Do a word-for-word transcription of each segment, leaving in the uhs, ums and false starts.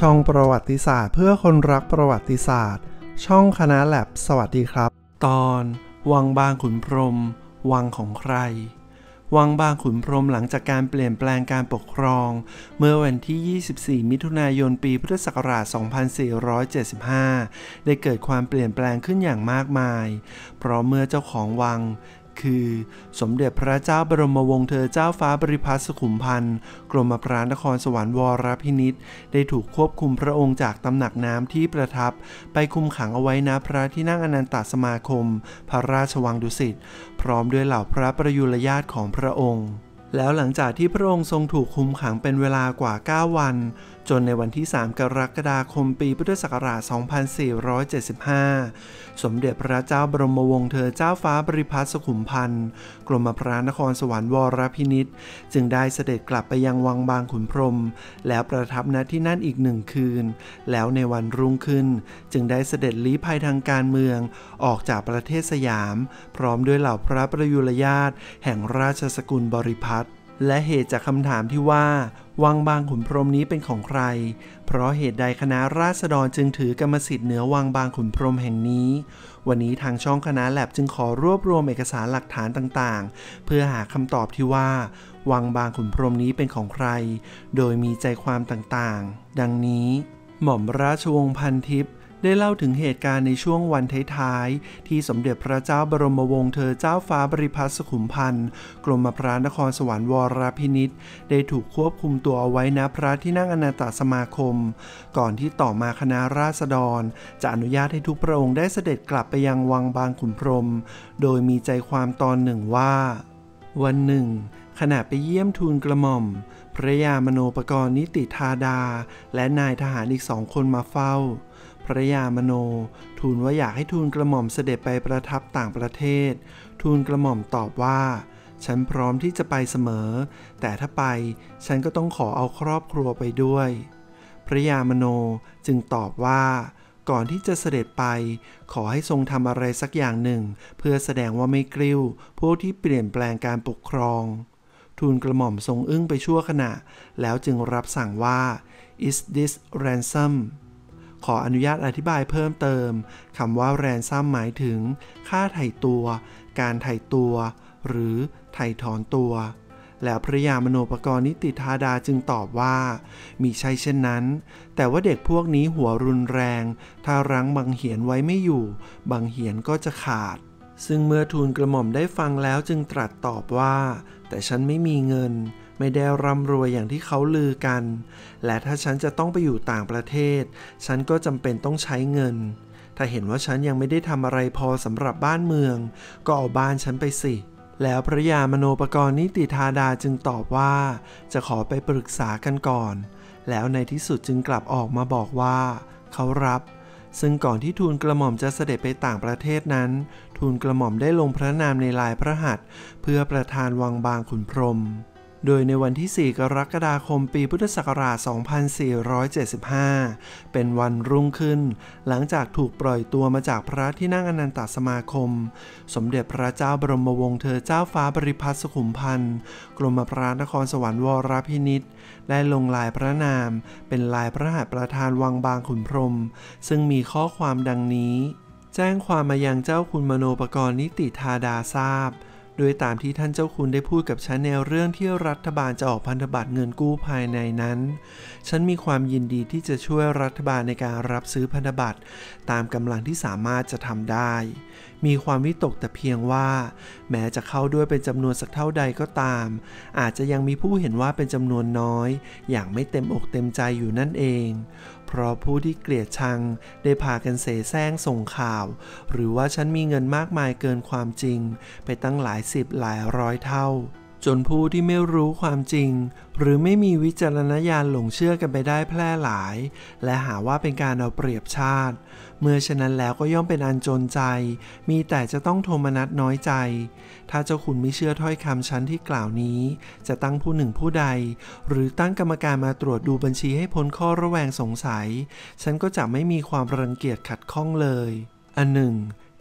ช่องประวัติศาสตร์เพื่อคนรักประวัติศาสตร์ช่องคณะแลบสวัสดีครับตอนวังบางขุนพรหมวังของใครวังบางขุนพรหมหลังจากการเปลี่ยนแปลงการปกครองเมื่อวันที่ยี่สิบสี่มิถุนายนปีพุทธศักราชสองพันสี่ร้อยเจ็ดสิบห้าได้เกิดความเปลี่ยนแปลงขึ้นอย่างมากมายเพราะเมื่อเจ้าของวังคือสมเด็จพระเจ้าบรมวงศ์เธอเจ้าฟ้าบริพัตรสุขุมพันธ์กรมพระนครสวรรค์วรพินิจได้ถูกควบคุมพระองค์จากตำหนักน้ำที่ประทับไปคุมขังเอาไว้ณพระที่นั่งอนันตสมาคมพระราชวังดุสิตพร้อมด้วยเหล่าพระประยุรญาติของพระองค์แล้วหลังจากที่พระองค์ทรงถูกคุมขังเป็นเวลากว่าเก้าวันจนในวันที่สามกรกฎาคมปีพุทธศักราชสองพันสี่ร้อยเจ็ดสิบห้าสมเด็จพระเจ้าบรมวงศ์เธอเจ้าฟ้าบริพัตรสุขุมพันธ์กรมพระนครสวรรค์วรพินิจจึงได้เสด็จกลับไปยังวังบางขุนพรหมแล้วประทับณที่นั่นอีกหนึ่งคืนแล้วในวันรุ่งขึ้นจึงได้เสด็จลี้ภัยทางการเมืองออกจากประเทศสยามพร้อมด้วยเหล่าพระประยุรญาติแห่งราชสกุลบริพัตรและเหตุจากคำถามที่ว่าวังบางขุนพรหมนี้เป็นของใครเพราะเหตุใดคณะราษฎรจึงถือกรรมสิทธิ์เหนือวังบางขุนพรหมแห่งนี้วันนี้ทางช่องคณะแลบจึงขอรวบรวมเอกสารหลักฐานต่างๆเพื่อหาคำตอบที่ว่าวังบางขุนพรหมนี้เป็นของใครโดยมีใจความต่างๆดังนี้หม่อมราชวงศ์พันทิพย์ได้เล่าถึงเหตุการณ์ในช่วงวันท้ายๆที่สมเด็จพระเจ้าบรมวงศ์เธอเจ้าฟ้าบริพัตรสุขุมพันธ์กรมพระนครสวรรค์วรพินิจได้ถูกควบคุมตัวเอาไว้ณพระที่นั่งอนันตสมาคมก่อนที่ต่อมาคณะราษฎรจะอนุญาตให้ทุกพระองค์ได้เสด็จกลับไปยังวังบางขุนพรหมโดยมีใจความตอนหนึ่งว่าวันหนึ่งขณะไปเยี่ยมทูลกระหม่อมพระยามโนปกรณ์นิติธาดาและนายทหารอีกสองคนมาเฝ้าพระยามโนทูลว่าอยากให้ทูลกระหม่อมเสด็จไปประทับต่างประเทศทูลกระหม่อมตอบว่าฉันพร้อมที่จะไปเสมอแต่ถ้าไปฉันก็ต้องขอเอาครอบครัวไปด้วยพระยามโนจึงตอบว่าก่อนที่จะเสด็จไปขอให้ทรงทำอะไรสักอย่างหนึ่งเพื่อแสดงว่าไม่กริ้วพวกที่เปลี่ยนแปลงการปกครองทูลกระหม่อมทรงอึ้งไปชั่วขณะแล้วจึงรับสั่งว่า is this ransomขออนุญาตอธิบายเพิ่มเติมคำว่า ransom หมายถึงค่าไถ่ตัวการไถ่ตัวหรือไถ่ถอนตัวแล้วพระยามโนปกรณ์นิติธาดาจึงตอบว่ามิใช่เช่นนั้นแต่ว่าเด็กพวกนี้หัวรุนแรงถ้ารั้งบังเหียนไว้ไม่อยู่บังเหียนก็จะขาดซึ่งเมื่อทูลกระหม่อมได้ฟังแล้วจึงตรัสตอบว่าแต่ฉันไม่มีเงินไม่ได้ร่ำรวยอย่างที่เขาลือกันและถ้าฉันจะต้องไปอยู่ต่างประเทศฉันก็จำเป็นต้องใช้เงินถ้าเห็นว่าฉันยังไม่ได้ทำอะไรพอสำหรับบ้านเมืองก็เอาบ้านฉันไปสิแล้วพระยามโนปกรณ์นิติธาดาจึงตอบว่าจะขอไปปรึกษากันก่อนแล้วในที่สุดจึงกลับออกมาบอกว่าเขารับซึ่งก่อนที่ทูลกระหม่อมจะเสด็จไปต่างประเทศนั้นทูลกระหม่อมได้ลงพระนามในลายพระหัตถ์เพื่อประทานวังบางขุนพรหมโดยในวันที่สี่กรกฎาคมปีพุทธศักราชสองพันสี่ร้อยเจ็ดสิบห้าเป็นวันรุ่งขึ้นหลังจากถูกปล่อยตัวมาจากพระที่นั่งอนันตสมาคมสมเด็จพระเจ้าบรมวงศ์เธอเจ้าฟ้าบริพัตรสุขุมพันธ์กรมพระนครสวรรค์วรพินิจได้ลงลายพระนามเป็นลายพระหัตถ์ประธานวังบางขุนพรหมซึ่งมีข้อความดังนี้แจ้งความมายังเจ้าคุณมโนปกรณ์นิติธาดาทราบโดยตามที่ท่านเจ้าคุณได้พูดกับฉันในเรื่องที่รัฐบาลจะออกพันธบัตรเงินกู้ภายในนั้นฉันมีความยินดีที่จะช่วยรัฐบาลในการรับซื้อพันธบัตรตามกำลังที่สามารถจะทำได้มีความวิตกแต่เพียงว่าแม้จะเข้าด้วยเป็นจำนวนสักเท่าใดก็ตามอาจจะยังมีผู้เห็นว่าเป็นจำนวนน้อยอย่างไม่เต็มอกเต็มใจอยู่นั่นเองเพราะผู้ที่เกลียดชังได้พากันเสแสร้งส่งข่าวหรือว่าฉันมีเงินมากมายเกินความจริงไปตั้งหลายสิบหลายร้อยเท่าจนผู้ที่ไม่รู้ความจริงหรือไม่มีวิจารณญาณหลงเชื่อกันไปได้แพร่หลายและหาว่าเป็นการเอาเปรียบชาติเมื่อฉะนั้นแล้วก็ย่อมเป็นอันจนใจมีแต่จะต้องโทมนัสน้อยใจถ้าเจ้าคุณไม่เชื่อถ้อยคำฉันที่กล่าวนี้จะตั้งผู้หนึ่งผู้ใดหรือตั้งกรรมการมาตรวจดูบัญชีให้พ้นข้อระแวงสงสัยฉันก็จะไม่มีความรังเกียจขัดข้องเลยอันหนึ่ง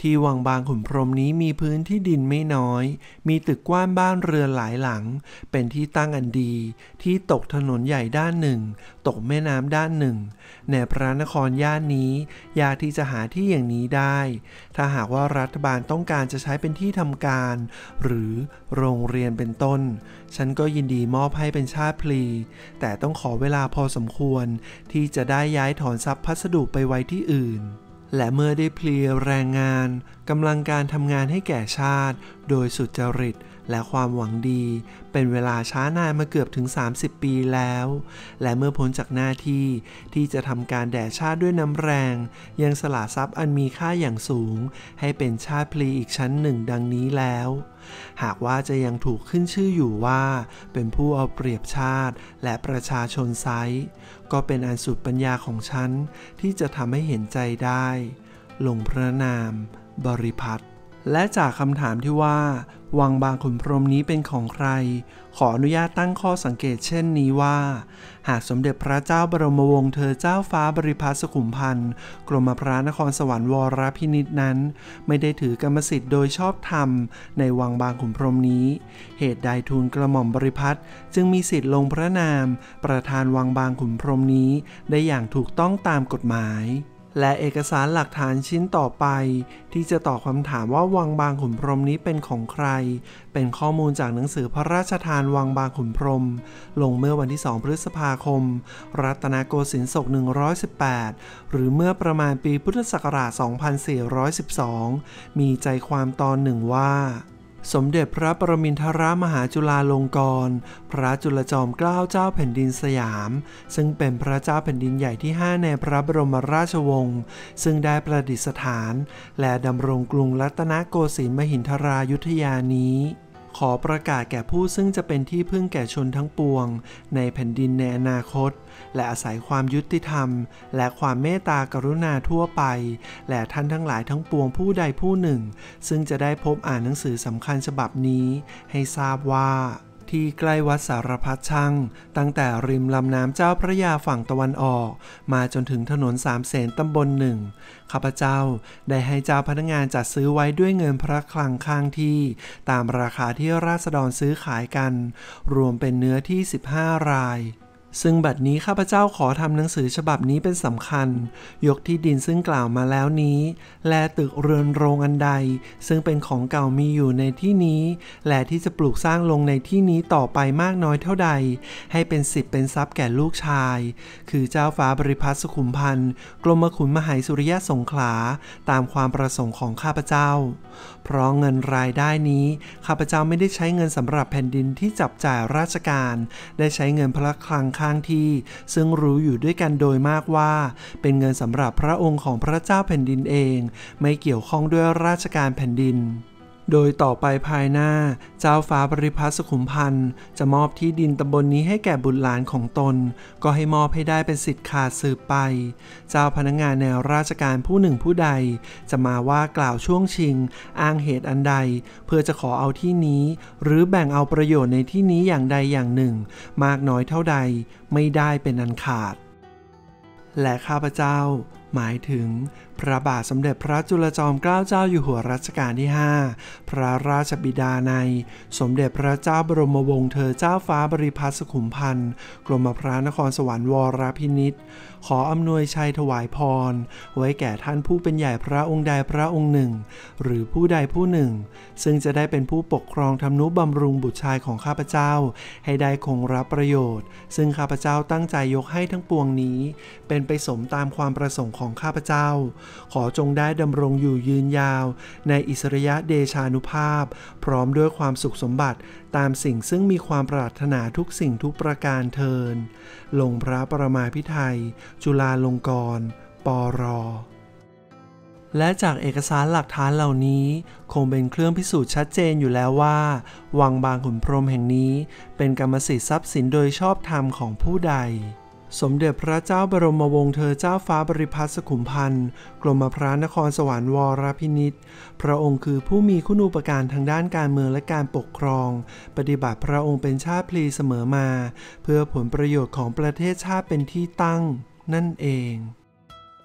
ที่วังบางขุนพรหมนี้มีพื้นที่ดินไม่น้อยมีตึกกว้านบ้านเรือนหลายหลังเป็นที่ตั้งอันดีที่ตกถนนใหญ่ด้านหนึ่งตกแม่น้ำด้านหนึ่งในพระนครย่านนี้ยากที่จะหาที่อย่างนี้ได้ถ้าหากว่ารัฐบาลต้องการจะใช้เป็นที่ทำการหรือโรงเรียนเป็นต้นฉันก็ยินดีมอบให้เป็นชาติพลีแต่ต้องขอเวลาพอสมควรที่จะได้ย้ายถอนทรัพย์พัสดุไปไว้ที่อื่นและเมื่อได้เพลียแรงงานกำลังการทำงานให้แก่ชาติโดยสุจริตและความหวังดีเป็นเวลาช้านานมาเกือบถึงสามสิบปีแล้วและเมื่อพ้นจากหน้าที่ที่จะทำการแด่ชาติด้วยน้ำแรงยังสละทรัพย์อันมีค่าอย่างสูงให้เป็นชาติพลีอีกชั้นหนึ่งดังนี้แล้วหากว่าจะยังถูกขึ้นชื่ออยู่ว่าเป็นผู้เอาเปรียบชาติและประชาชนไซร้ก็เป็นอันสุดปัญญาของฉันที่จะทำให้เห็นใจได้ลงพระนามบริพัตรและจากคำถามที่ว่าวังบางขุนพรหมนี้เป็นของใครขออนุญาตตั้งข้อสังเกตเช่นนี้ว่าหากสมเด็จพระเจ้าบรมวงศ์เธอเจ้าฟ้าบริพัตรสุขุมพันธ์กรมพระนครสวรรค์วรพินิจนั้นไม่ได้ถือกรรมสิทธิ์โดยชอบธรรมในวังบางขุนพรหมนี้เหตุใดทูลกระหม่อมบริพัตรจึงมีสิทธิ์ลงพระนามประธานวังบางขุนพรหมนี้ได้อย่างถูกต้องตามกฎหมายและเอกสารหลักฐานชิ้นต่อไปที่จะตอบคำถามว่าวังบางขุนพรหมนี้เป็นของใครเป็นข้อมูลจากหนังสือพระราชทานวังบางขุนพรหมลงเมื่อวันที่สองพฤษภาคมรัตนโกสินทร์ศกหนึ่งร้อยสิบแปดหรือเมื่อประมาณปีพุทธศักราชสองพันสี่ร้อยสิบสองมีใจความตอนหนึ่งว่าสมเด็จพระปรมินทรมหาจุฬาลงกรณ์พระจุลจอมเกล้าเจ้าแผ่นดินสยามซึ่งเป็นพระเจ้าแผ่นดินใหญ่ที่ห้าในพระบรมราชวงศ์ซึ่งได้ประดิษฐานและดำรงกรุงรัตนโกสินทร์มหินทรายุธยานี้ขอประกาศแก่ผู้ซึ่งจะเป็นที่พึ่งแก่ชนทั้งปวงในแผ่นดินในอนาคตและอาศัยความยุติธรรมและความเมตตากรุณาทั่วไปและท่านทั้งหลายทั้งปวงผู้ใดผู้หนึ่งซึ่งจะได้พบอ่านหนังสือสำคัญฉบับนี้ให้ทราบว่าที่ใกล้วัดสารพัดช่างตั้งแต่ริมลำน้ำเจ้าพระยาฝั่งตะวันออกมาจนถึงถนนสามเสนตำบลหนึ่งข้าพเจ้าได้ให้เจ้าพนักงานจัดซื้อไว้ด้วยเงินพระคลังข้างที่ตามราคาที่ราษฎรซื้อขายกันรวมเป็นเนื้อที่สิบห้ารายซึ่งบัดนี้ข้าพเจ้าขอทำหนังสือฉบับนี้เป็นสำคัญยกที่ดินซึ่งกล่าวมาแล้วนี้และตึกเรือนโรงอันใดซึ่งเป็นของเก่ามีอยู่ในที่นี้และที่จะปลูกสร้างลงในที่นี้ต่อไปมากน้อยเท่าใดให้เป็นสิทธิ์เป็นทรัพย์แก่ลูกชายคือเจ้าฟ้าบริพัตรสุขุมพันธ์กรมขุนมหาสุริยะสงขลาตามความประสงค์ของข้าพเจ้าเพราะเงินรายได้นี้ข้าพเจ้าไม่ได้ใช้เงินสำหรับแผ่นดินที่จับจ่ายราชการได้ใช้เงินพระคลังข้างที่ซึ่งรู้อยู่ด้วยกันโดยมากว่าเป็นเงินสำหรับพระองค์ของพระเจ้าแผ่นดินเองไม่เกี่ยวข้องด้วยราชการแผ่นดินโดยต่อไปภายหน้าเจ้าฟ้าบริพัตรสุขุมพันธ์จะมอบที่ดินตำบล น, นี้ให้แก่บุตรหลานของตนก็ให้มอบให้ได้เป็นสิทธิ์ขาดสืบไปเจ้าพนักงานในราชการผู้หนึ่งผู้ใดจะมาว่ากล่าวช่วงชิงอ้างเหตุอันใดเพื่อจะขอเอาที่นี้หรือแบ่งเอาประโยชน์ในที่นี้อย่างใดอย่างหนึ่งมากน้อยเท่าใดไม่ได้เป็นอันขาดและข้าพเจ้าหมายถึงพระบาทสมเด็จพระจุลจอมเกล้าเจ้าอยู่หัวรัชกาลที่ห้าพระราชบิดาในสมเด็จพระเจ้าบรมวงศ์เธอเจ้าฟ้าบริพัตรสุขุมพันธ์กรมพระนครสวรรค์วรพินิจขออำนวยชัยถวายพรไว้แก่ท่านผู้เป็นใหญ่พระองค์ใดพระองค์หนึ่งหรือผู้ใดผู้หนึ่งซึ่งจะได้เป็นผู้ปกครองทำนุบำรุงบุตรชายของข้าพเจ้าให้ได้คงรับประโยชน์ซึ่งข้าพเจ้าตั้งใจยกให้ทั้งปวงนี้เป็นไปสมตามความประสงค์ของข้าพเจ้าขอจงได้ดำรงอยู่ยืนยาวในอิสริยเดชานุภาพพร้อมด้วยความสุขสมบัติตามสิ่งซึ่งมีความปรารถนาทุกสิ่งทุกประการเทินลงพระประมาภิไธยจุฬาลงกรณ์ปร.และจากเอกสารหลักฐานเหล่านี้คงเป็นเครื่องพิสูจน์ชัดเจนอยู่แล้วว่าวังบางขุนพรหมแห่งนี้เป็นกรรมสิทธิ์ทรัพย์สินโดยชอบธรรมของผู้ใดสมเด็จพระเจ้าบรมวงศ์เธอเจ้าฟ้าบริพัตรสุขุมพันธ์กรมพระนครสวรรค์วรพินิจพระองค์คือผู้มีคุณูปการทางด้านการเมืองและการปกครองปฏิบัติพระองค์เป็นชาติพลีเสมอมาเพื่อผลประโยชน์ของประเทศชาติเป็นที่ตั้งนั่นเอง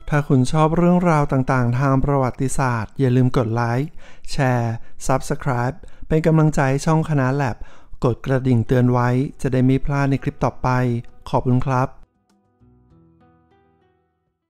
ถ้าคุณชอบเรื่องราวต่างๆทางประวัติศาสตร์อย่าลืมกดไลค์แชร์ ซับสไครบ์ เป็นกำลังใจให้ช่องคณะแลบกดกระดิ่งเตือนไว้จะได้ไม่พลาดในคลิปต่อไปขอบคุณครับ